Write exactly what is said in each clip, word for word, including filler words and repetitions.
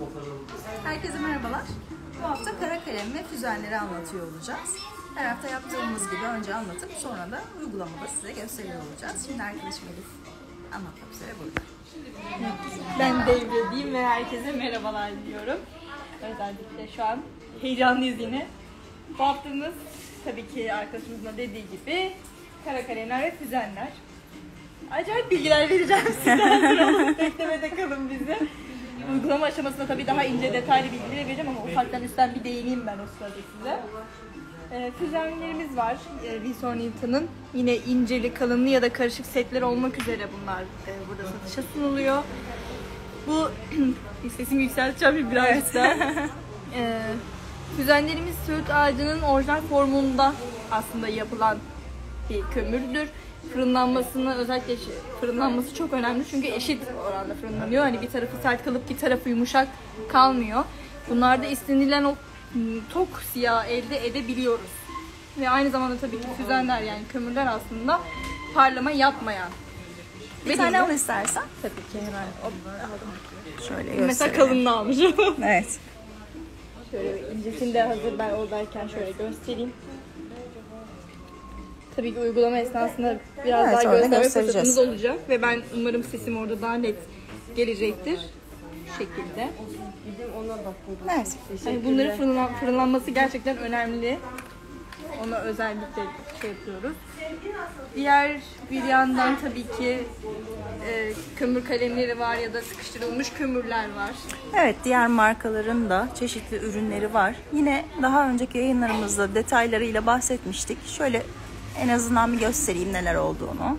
Herkese merhabalar. Bu hafta kara kalem ve füzenleri anlatıyor olacağız. Her hafta yaptığımız gibi önce anlatıp sonra da uygulamada size gösteriyor olacağız. Şimdi arkadaşım Elif anlatmak üzere burada. Ben devredeyim ve herkese merhabalar diliyorum. Özellikle şu an heyecanlıyız yine. Bu haftamız tabii ki arkadaşımızın da dediği gibi kara kalemler ve füzenler. Acayip bilgiler vereceğim size. Hazır olun, beklemede kalın bizi. Uygulama aşamasında tabii daha ince detaylı bilgiler vereceğim ama ufaktan üstten bir değineyim ben o sırada size. E, füzenlerimiz var. E, Winsor Newton'un yine inceli, kalınlı ya da karışık setler olmak üzere bunlar e, burada satışa sunuluyor. Bu sesimi yükselteceğim biraz da. e, füzenlerimiz söğüt ağacının orijinal formunda aslında yapılan bir kömürdür. Fırınlanmasını özellikle fırınlanması çok önemli çünkü eşit oranda fırınlanıyor. Hani bir tarafı sert kalıp bir tarafı yumuşak kalmıyor. Bunlarda istenilen o tok siyah elde edebiliyoruz. Ve aynı zamanda tabii ki füzenler yani kömürler aslında parlama yapmayan. Bir tane al istersen. Tabii ki hemen aldım. Şöyle göstereyim. Mesela kalınlığı almışım. Evet. Şöyle incesini de hazır ben oradayken şöyle göstereyim. Tabii ki uygulama esnasında biraz Evet, daha gösterme göstereceğiz. fırsatımız olacak ve ben umarım sesim orada daha net gelecektir şu şekilde. Evet. Yani bunların fırınlan, fırınlanması gerçekten önemli. Ona özellikle şey yapıyoruz. Diğer bir yandan tabii ki e, kömür kalemleri var ya da sıkıştırılmış kömürler var. Evet, diğer markaların da çeşitli ürünleri var. Yine daha önceki yayınlarımızda detaylarıyla bahsetmiştik. Şöyle en azından bir göstereyim neler olduğunu.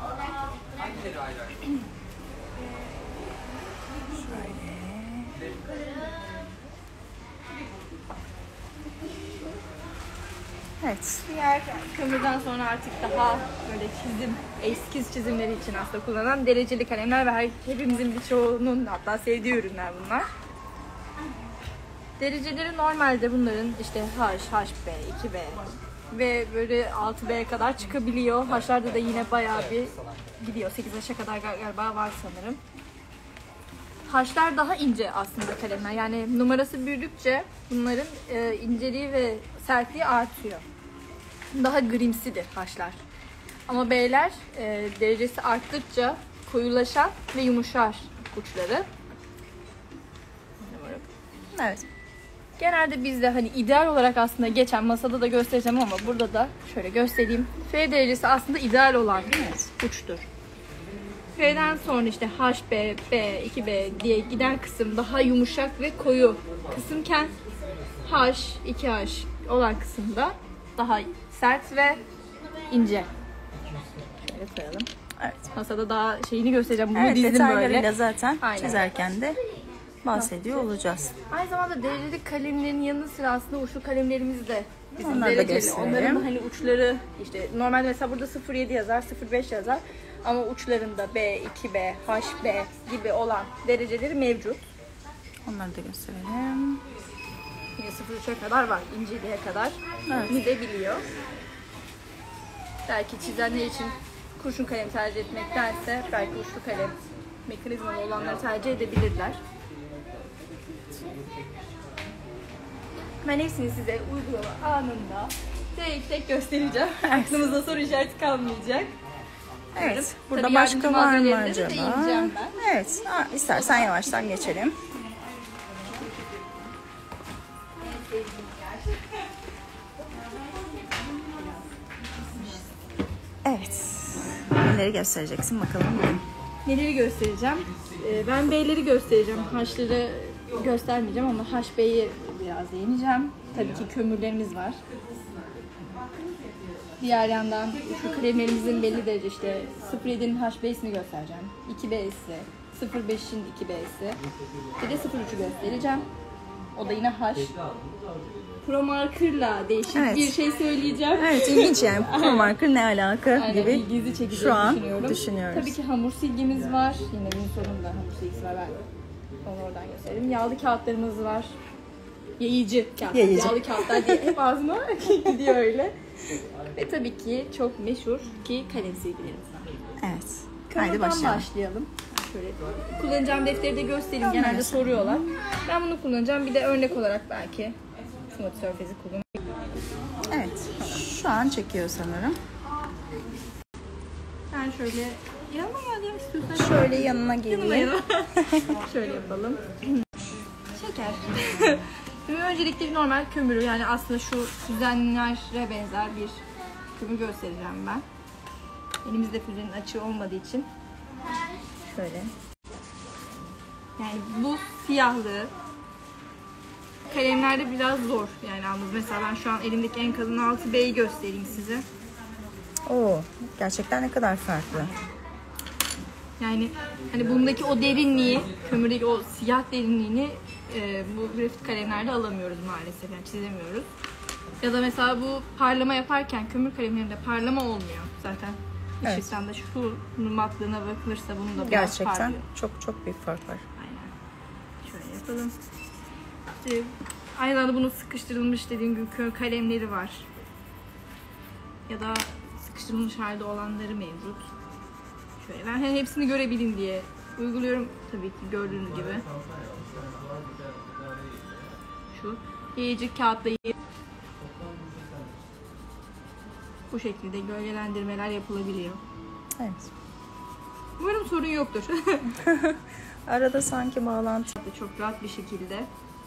Evet. Diğer kömürden sonra artık daha böyle çizim, eskiz çizimleri için aslında kullanılan dereceli kalemler ve her, hepimizin birçoğunun hatta sevdiği ürünler bunlar. Dereceleri normalde bunların işte H, H B, iki B ve böyle altı B'ye kadar çıkabiliyor. H'larda da yine bayağı bir gidiyor. sekiz H'a kadar galiba var sanırım. H'lar daha ince aslında kalemler. Yani numarası büyüdükçe bunların e, inceliği ve sertliği artıyor. Daha grimsidir H'lar. Ama B'ler e, derecesi arttıkça koyulaşan ve yumuşar uçları. Evet. Genelde bizde hani ideal olarak aslında geçen masada da göstereceğim ama burada da şöyle göstereyim. F derecesi aslında ideal olan uçtur. F'den sonra işte H, B, B, iki B diye giden kısım daha yumuşak ve koyu kısımken H, iki H olan kısımda daha sert ve ince. Şöyle koyalım. Evet. Masada daha şeyini göstereceğim. Bunu Evet, dizdim detaylarıyla böyle. zaten Aynen. çizerken de bahsediyor olacağız. Aynı zamanda dereceli kalemlerin yanı sıra aslında uçlu kalemlerimiz de bizim Onları da dereceli. gösterelim. Onların da hani uçları işte normalde mesela burada sıfır yedi yazar, sıfır beş yazar ama uçlarında B, iki B, H B gibi olan dereceleri mevcut. Onları da gösterelim. Yine sıfır üçe kadar var, inceliğe kadar Evet. gidebiliyor. Belki çizenler için kurşun kalem tercih etmektense belki uçlu kalem mekanizmalı olanları tercih edebilirler. Ben hepsini size uygulama anında tek tek göstereceğim. Aklımızda soru işareti kalmayacak. Evet. Burada Tabii başka yardımcı var mı malzemelerine de acaba? değineceğim ben. Evet. Ha, istersen yavaştan geçelim. Evet. Neleri göstereceksin bakalım bugün? Neleri göstereceğim? Ee, ben B'leri göstereceğim. H'ları göstermeyeceğim ama H B'yi biraz değineceğim. Tabii ki kömürlerimiz var. Diğer yandan şu kalemlerimizin belli derece işte sıfır yedinin H B'sini göstereceğim. iki B'si, sıfır beşin iki B'si. Bir de sıfır üçü göstereceğim. O da yine H. Pro marker'la değişik Evet. bir şey söyleyeceğim. Evet, ilginç yani. Pro marker ne alaka Aynen, gibi ilginizi çekeceğini şu an düşünüyorum. düşünüyoruz. Tabii ki hamur silgimiz var. Yine Winsor'un da hamur silgisi var. Ben onu oradan göstereyim. Yağlı kağıtlarımız var. Yayıcı kağıt. Yayıcı. Yağlı kağıtlar diye hep ağzıma gidiyor öyle. Ve tabii ki çok meşhur ki kalem silgilerimiz var. Evet. Haydi Kömürden başlayalım. başlayalım. şöyle kullanacağım defteri de göstereyim. Genelde soruyorlar. Ben bunu kullanacağım. Bir de örnek olarak belki Smooth Surface'i kullanacağım. Evet. Şu an çekiyor sanırım. Ben şöyle yanıma geldiğim istiyorsan Şöyle yanına yanıma geleyim. yanıma. Şöyle yapalım. Şeker. Şimdi öncelikle normal kömürü, yani aslında şu füzenlere benzer bir kömür göstereceğim ben. Elimizde füzenin açığı olmadığı için şöyle. Yani bu siyahlığı kalemlerde biraz zor yani anladınız. Mesela ben şu an elimdeki en kalın altı B'yi göstereyim size. Oo, gerçekten ne kadar farklı. Yani hani bundaki o derinliği, kömürdeki o siyah derinliğini e, bu grafit kalemlerde alamıyoruz maalesef, yani çizemiyoruz. Ya da mesela bu parlama yaparken kömür kalemlerinde parlama olmuyor zaten. Evet. Işıktan da şunun matlığına bakılırsa bunun da biraz Gerçekten parlıyor. çok çok büyük fark var. Aynen. Şöyle yapalım. İşte aynı zamanda bunun sıkıştırılmış dediğim gibi kö- kalemleri var. Ya da sıkıştırılmış halde olanları mevcut. Şöyle ben hani hepsini görebilin diye uyguluyorum tabii ki gördüğünüz gibi. Şu yayıcı kağıtla bu şekilde gölgelendirmeler yapılabiliyor. Evet. Umarım sorun yoktur. Arada sanki bağlantı. Çok rahat bir şekilde.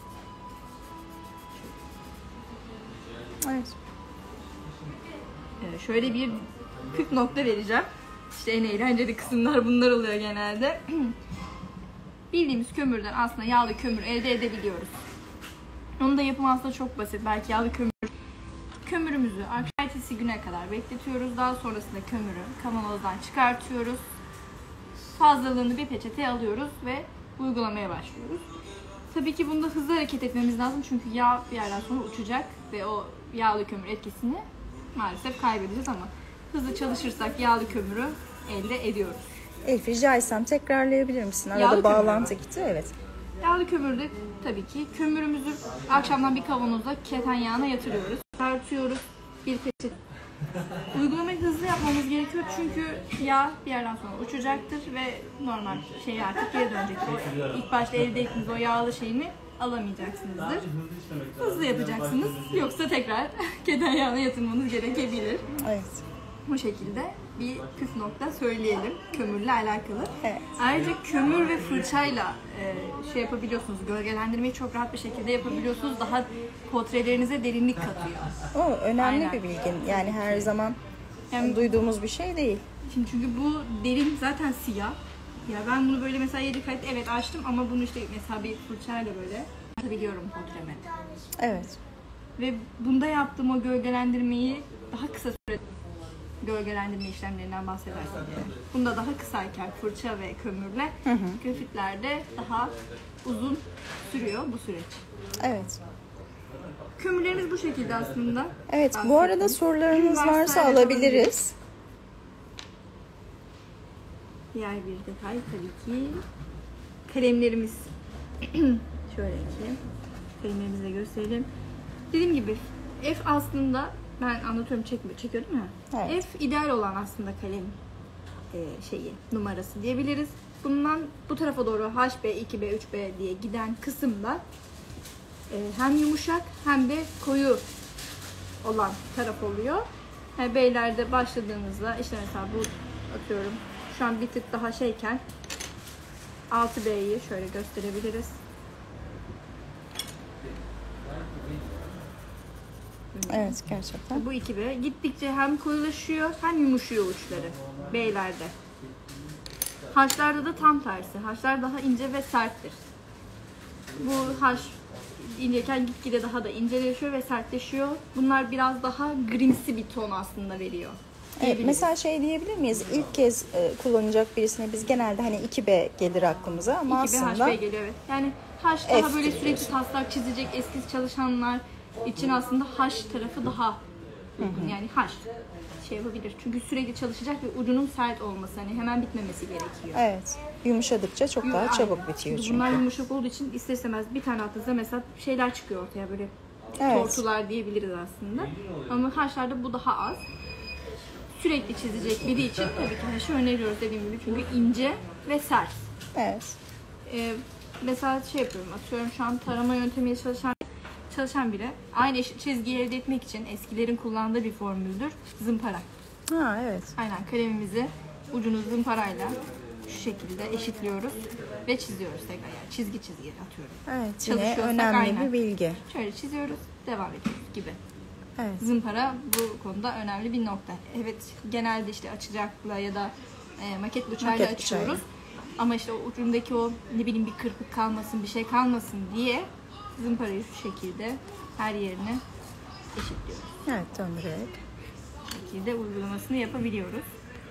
Evet. Ee, şöyle bir püf nokta vereceğim. İşte en eğlenceli kısımlar bunlar oluyor genelde. Bildiğimiz kömürden aslında yağlı kömür elde edebiliyoruz. Onun da yapımı aslında çok basit. Belki yağlı kömür. Kömürümüzü ertesi güne kadar bekletiyoruz. Daha sonrasında kömürü kavanozdan çıkartıyoruz. Fazlalığını bir peçeteye alıyoruz ve uygulamaya başlıyoruz. Tabii ki bunda hızlı hareket etmemiz lazım çünkü yağ bir yerden sonra uçacak ve o yağlı kömür etkisini maalesef kaybedeceğiz ama hızlı çalışırsak yağlı kömürü elde ediyoruz. Elif, rica etsem tekrarlayabilir misin? Arada Yağlı bağlantı gitti. Evet. Yağlı kömürde tabii ki kömürümüzü akşamdan bir kavanoza keten yağına yatırıyoruz. Tartıyoruz. Bir peçete. Uygulamayı hızlı yapmamız gerekiyor çünkü yağ bir yerden sonra uçacaktır ve normal şey artık geri dönecektir. İlk başta elde ettiğiniz o yağlı şeyini alamayacaksınızdır. Hızlı yapacaksınız. Yoksa tekrar keten yağına yatırmanız gerekebilir. Evet. Bu şekilde bir püf nokta söyleyelim kömürle alakalı. Evet. Ayrıca kömür ve fırçayla e, şey yapabiliyorsunuz. Gölgelendirmeyi çok rahat bir şekilde yapabiliyorsunuz. Daha portrelerinize derinlik katıyor. O önemli Aynen. bir bilgi. Yani her zaman Yani- duyduğumuz bir şey değil. Şimdi çünkü bu derin zaten siyah. Ya ben bunu böyle mesela yedi kayıt evet açtım ama bunu işte mesela bir fırçayla böyle atabiliyorum portreme. Evet. Ve bunda yaptığım o gölgelendirmeyi daha kısa sürede gölgelendirme işlemlerinden bahsedersek. Bunda daha kısayken fırça ve kömürle grafitlerde daha uzun sürüyor bu süreç. Evet. Kömürlerimiz bu şekilde aslında. Evet. Bu Bahsettim. arada sorularınız Varsa varsa evet, alabiliriz. Diğer bir detay tabii ki kalemlerimiz. Şöyle ki kalemlerimizi de gösterelim. Dediğim gibi F aslında ben anlatıyorum çekmiyor, çekiyor değil mi? Evet. F ideal olan aslında kalem e, şeyi numarası diyebiliriz. Bundan bu tarafa doğru H B, iki B, üç B diye giden kısımda e, hem yumuşak hem de koyu olan taraf oluyor. Yani B'lerde başladığınızda işte mesela bu atıyorum şu an bir tık daha şeyken altı B'yi şöyle gösterebiliriz. Evet, gerçekten. Bu iki B gittikçe hem koyulaşıyor hem yumuşuyor uçları B'lerde. H'larda da tam tersi. H'lar daha ince ve serttir. Bu H inceyken gitgide daha da inceleşiyor ve sertleşiyor. Bunlar biraz daha grimsi bir ton aslında veriyor. Evet, diyebiliriz. mesela şey diyebilir miyiz? İlk kez e, kullanacak birisine biz genelde hani iki B gelir aklımıza ama iki B aslında H B geliyor evet. Yani H daha F böyle diyoruz. sürekli taslak çizecek eski çalışanlar için aslında H tarafı daha uygun. Yani H şey yapabilir. Çünkü sürekli çalışacak ve ucunun sert olması, hani hemen bitmemesi gerekiyor. evet, yumuşadıkça çok daha Aynen. çabuk bitiyor Şimdi çünkü. bunlar yumuşak olduğu için ister istemez bir tane attığınızda mesela şeyler çıkıyor ortaya böyle Evet. tortular diyebiliriz aslında. Ama H'larda bu daha az. Sürekli çizecek biri için tabii ki H'ı öneriyoruz dediğim gibi çünkü ince ve sert. Evet. Ee, mesela şey yapıyorum, atıyorum şu an tarama yöntemiyle çalışan çalışan biri aynı eşit çizgiyi elde etmek için eskilerin kullandığı bir formüldür. Zımpara. Ha evet. Aynen, kalemimizi ucunu zımparayla şu şekilde eşitliyoruz ve çiziyoruz tekrar. Yani çizgi çizgi atıyorum. Evet, yine Çalışıyorsak önemli aynen. bir bilgi. Şöyle çiziyoruz, devam ediyoruz gibi. Evet. Zımpara bu konuda önemli bir nokta. Evet, genelde işte açacakla ya da e, maket bıçağıyla Maket açıyoruz. bıçağıyla. Ama işte o ucundaki o ne bileyim bir kırpık kalmasın, bir şey kalmasın diye zımparayı şu şekilde her yerine eşitliyoruz. Evet, döndürerek. Bu şekilde uygulamasını yapabiliyoruz.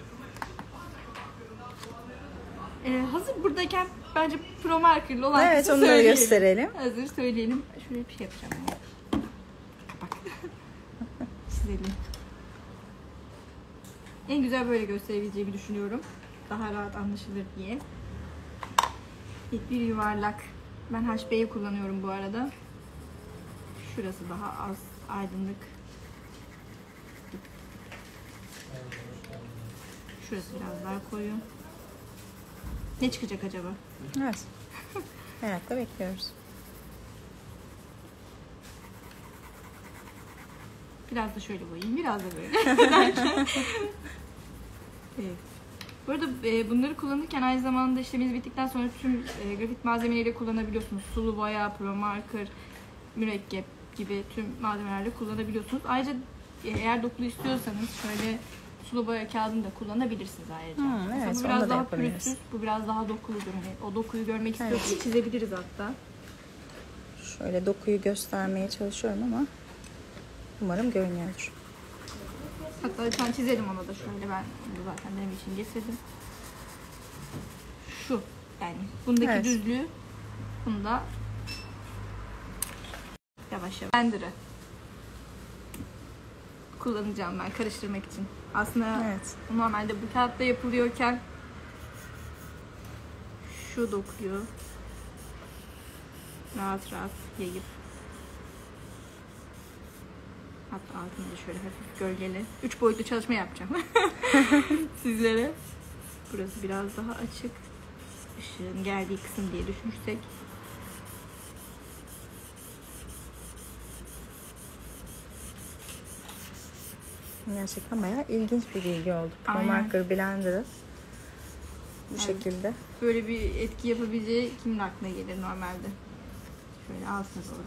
Ee, hazır buradayken bence pro markerlı olan Evet, kısmı onları söyleyelim. gösterelim. Hazır söyleyelim. Şöyle bir şey yapacağım. Kapak. Çizelim. En güzel böyle gösterebileceğimi düşünüyorum. Daha rahat anlaşılır diye. İlk bir yuvarlak. Ben H B'yi kullanıyorum bu arada. Şurası daha az aydınlık. Şurası biraz daha koyu. Ne çıkacak acaba? Evet. Merakla bekliyoruz. Biraz da şöyle boyayayım, biraz da böyle. Evet. Bu arada e, bunları kullanırken aynı zamanda işleminiz bittikten sonra tüm e, grafit malzemeleri kullanabiliyorsunuz. Sulu boya, pro marker, mürekkep gibi tüm malzemelerle kullanabiliyorsunuz. Ayrıca e, eğer dokulu istiyorsanız şöyle sulu boya kağıdını da kullanabilirsiniz ayrıca. Hmm, Mesela evet, bu onu biraz da daha yapabiliriz. pürüzsüz, bu biraz daha dokuludur. Hani o dokuyu görmek istiyorsanız Evet. çizebiliriz hatta. Şöyle dokuyu göstermeye çalışıyorum ama umarım görünüyordur. Hatta lütfen çizelim onu da şöyle, ben bunu zaten benim için getirdim. Şu yani bundaki Evet. düzlüğü, bunda yavaş yavaş blender'ı kullanacağım ben karıştırmak için. Aslında Evet. normalde bu kağıtta yapılıyorken şu dokuyu rahat rahat yayıp, hatta altında da şöyle hafif gölgeli üç boyutlu çalışma yapacağım sizlere. Burası biraz daha açık, ışığın geldiği kısım diye düşünürsek. Gerçekten bayağı ilginç bir bilgi oldu. Pro Aynen. marker blender'ı bu Evet. şekilde. Böyle bir etki yapabileceği kimin aklına gelir normalde? Şöyle altına doğru.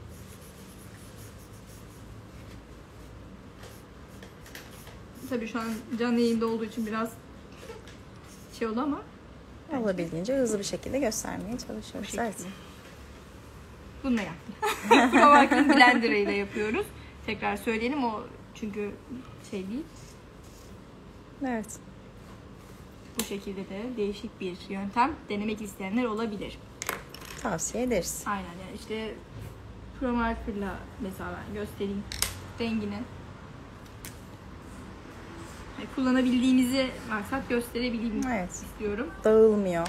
Tabii şu an canlı yayında olduğu için biraz şey oldu ama Olabildiğince hızlı bir şekilde göstermeye bu çalışıyoruz. şekilde. Evet. Bununla yaptım. Pro Blender ile yapıyoruz. Tekrar söyleyelim, o çünkü şey değil. Evet. Bu şekilde de değişik bir yöntem denemek isteyenler olabilir. Tavsiye ederiz. Aynen, yani işte Pro Marker'la mesela ben göstereyim rengini. Yani kullanabildiğimizi maksat gösterebileyim Evet. istiyorum. Dağılmıyor.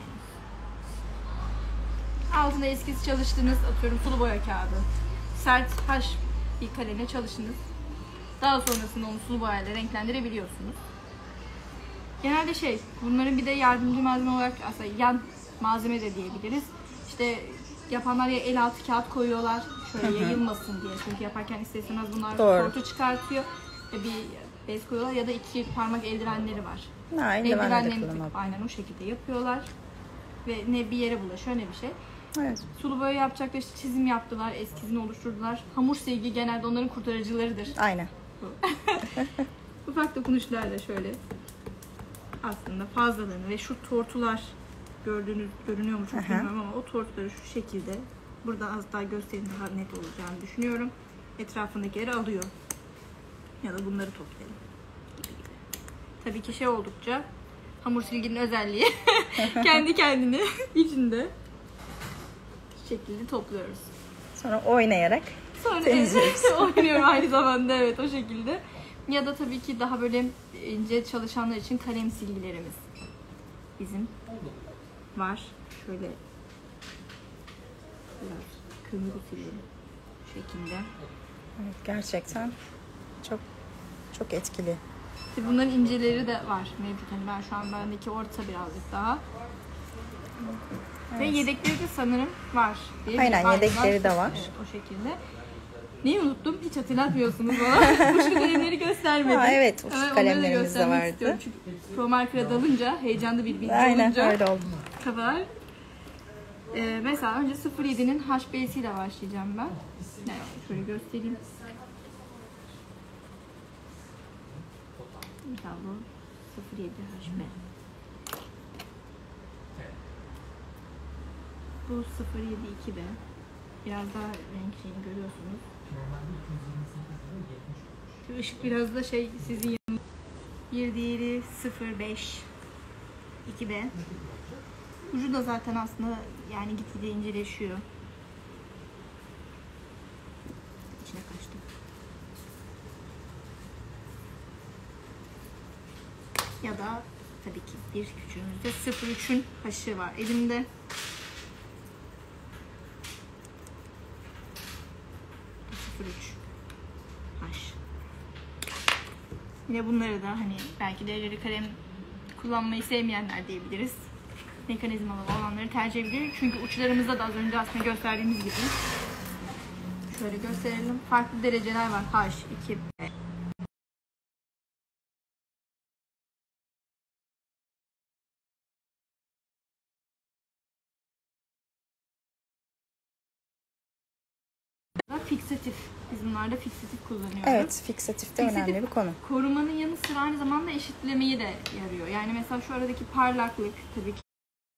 Altında eskisi çalıştığınız, atıyorum sulu boya kağıdı, sert taş bir kalemle çalıştınız. Daha sonrasında onu sulu boyayla renklendirebiliyorsunuz. Genelde şey, bunların bir de yardımcı malzeme olarak aslında yan malzeme de diyebiliriz. İşte yapanlar ya el altı kağıt koyuyorlar şöyle yayılmasın diye. Çünkü yaparken ister istemez bunlar Doğru. tortu çıkartıyor. Ve bir bez koyuyorlar ya da iki parmak eldivenleri var. Ha, eldivenle de Eldivenlerini kullanalım. aynen o şekilde yapıyorlar. Ve ne bir yere bulaşıyor ne bir şey. Evet. Sulu boya yapacaklar, işte çizim yaptılar, eskizini oluşturdular. Hamur silgi genelde onların kurtarıcılarıdır. Aynen. Ufak dokunuşlarla şöyle aslında fazlalığını ve şu tortular gördüğünüz görünüyor mu çok Aha. bilmiyorum ama o tortuları şu şekilde burada az daha göstereyim, daha net olacağını düşünüyorum. Etrafındakileri alıyor. Ya da bunları toplayalım. Tabii ki şey oldukça hamur silginin özelliği kendi kendini içinde şu şekilde topluyoruz. Sonra oynayarak Sonra temizliyoruz. oynuyorum aynı zamanda, evet, o şekilde. Ya da tabii ki daha böyle ince çalışanlar için kalem silgilerimiz bizim var. Şöyle biraz kömürü silelim şu şekilde. Evet, gerçekten çok çok etkili. İşte bunların inceleri de var mevcut. Yani ben şu an bendeki orta birazcık daha. Ve yedekleri de sanırım var. Diye Aynen, bir- yedekleri de var. Evet, o şekilde. Neyi unuttum? Hiç hatırlatmıyorsunuz bana. Uçlu kalemleri göstermedim. Ha, evet, uçlu onları da kalemlerimiz de göstermek vardı. istiyorum. Çünkü Pro Marker'a dalınca, heyecanlı bir bilgi Aynen olunca öyle oldu. kadar. Ee, mesela önce sıfır yedi'nin H B'siyle başlayacağım ben. Yani şöyle göstereyim. Mesela bu sıfır yedi H B. Bu sıfır yedi iki B. Biraz daha renk şeyini görüyorsunuz. Şu ışık biraz da şey sizin yanınızda. Bir diğeri sıfır beş iki B. Ucu da zaten aslında yani gitgide inceleşiyor. İçine kaçtı. Ya da tabii ki bir küçüğümüzde sıfır üçün haşı var elimde. sıfır üç haş. Yine bunları da hani belki dereceli kalem kullanmayı sevmeyenler diyebiliriz. Mekanizmalı olanları tercih edebilir. Çünkü uçlarımızda da az önce aslında gösterdiğimiz gibi şöyle gösterelim. Farklı dereceler var. H, iki, B. Fiksatif. Biz bunlarda fiksatif kullanıyoruz. Evet, fiksatif de Fiksatif önemli bir konu. korumanın yanı sıra aynı zamanda eşitlemeyi de yarıyor. Yani mesela şu aradaki parlaklık tabii ki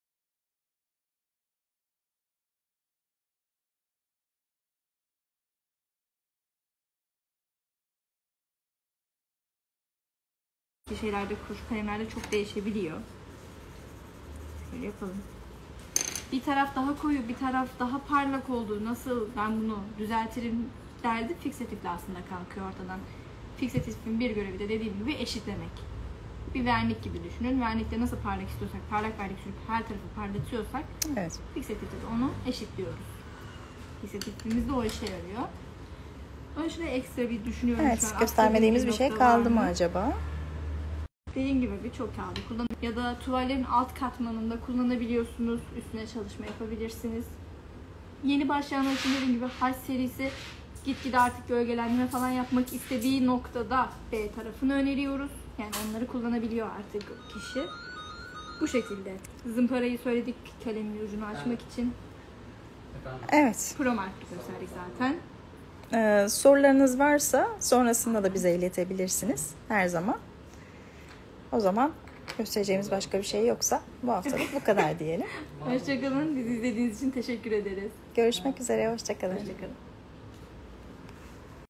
şeylerde, kuş kalemlerde çok değişebiliyor. Şöyle yapalım. Bir taraf daha koyu, bir taraf daha parlak oldu. Nasıl ben bunu düzeltirim derdi fiksatifle aslında kalkıyor ortadan. Fiksatifin bir görevi de dediğim gibi eşitlemek. Bir vernik gibi düşünün. Vernikte nasıl parlak istiyorsak, parlak vernik sürüp her tarafı parlatıyorsak, Evet. fiksatifte de onu eşitliyoruz. Fiksatifimiz de o işe yarıyor. Onun için de ekstra bir düşünüyorum şu Evet, an. göstermediğimiz bir Atladığım şey nokta var kaldı mı mı? acaba? Dediğim gibi birçok kağıdı kullan ya da tuvallerin alt katmanında kullanabiliyorsunuz. Üstüne çalışma yapabilirsiniz. Yeni başlayanlar için dediğim gibi H serisi gitgide artık gölgelenme falan yapmak istediği noktada B tarafını öneriyoruz. Yani onları kullanabiliyor artık kişi. Bu şekilde. Zımparayı söyledik kalemin ucunu açmak için. Evet. Pro Marker gösterdik zaten. Ee, sorularınız varsa sonrasında da bize iletebilirsiniz her zaman. O zaman göstereceğimiz başka bir şey yoksa bu haftalık bu kadar diyelim. Hoşçakalın. Bizi izlediğiniz için teşekkür ederiz. Görüşmek üzere, hoşça kalın. Hoşçakalın.